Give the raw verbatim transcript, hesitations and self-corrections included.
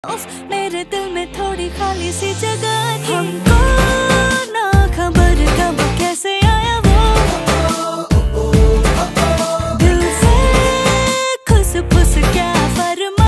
उफ, मेरे दिल में थोड़ी खाली सी जगह थी। हम